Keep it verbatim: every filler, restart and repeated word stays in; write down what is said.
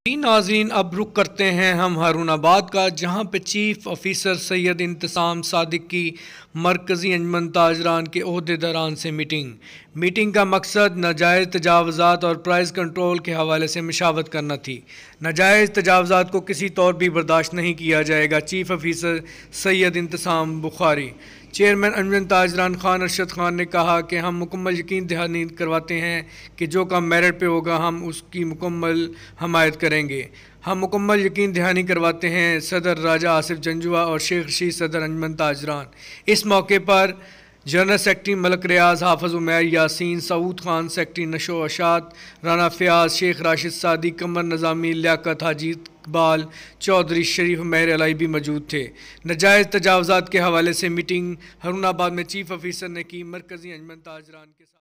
नाज़रीन, अब रुख करते हैं हम हारूनाबाद का, जहाँ पे चीफ ऑफिसर सैयद इंतसाम सादिक की मरकज़ी अंजमन ताजरान के ओहदेदारान से मीटिंग मीटिंग का मकसद नाजायज़ तजावज़ात और प्राइस कंट्रोल के हवाले से मशावत करना थी। नाजायज़ तजावज़ात को किसी तौर भी बर्दाश्त नहीं किया जाएगा। Chief officer Syed Intisam Bukhari. Chairman अंजमन ताजरान खान अरशद खान ने कहा कि हम मुकम्मल यकीन दहानी करवाते हैं कि जो काम मेरिट पे होगा हम उसकी मुकम्मल हमायत करेंगे। हम मुकम्मल यकीन दहानी करवाते हैं सदर राजा आसिफ जंजुआ और शेख रशीद सदर अंजमन ताजरान। इस मौके पर general secretary Malik Riaz, Hafiz Umair Yasin, Saud Khan, secretary नशो अशात, राना फयाज, शेख राशिद सादी, कमर नज़ामी, लियाकत हाजी इकबाल चौधरी, शरीफ मेहर अलाई भी मौजूद थे। नाजायज़ तजावज़ात के हवाले से मीटिंग हारूनाबाद में चीफ ऑफिसर ने की। मरकज़ी अंजमन ताजरान के साथ